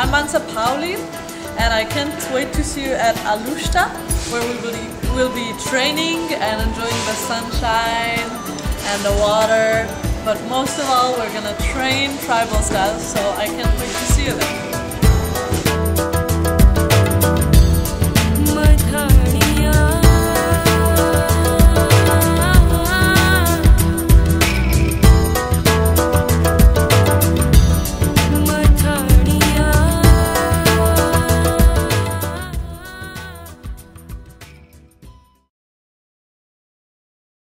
I'm Mansa Pavli, and I can't wait to see you at Alуште, where we'll be training and enjoying the sunshine and the water. But most of all, we're gonna train tribal styles, so I can't wait to see you there.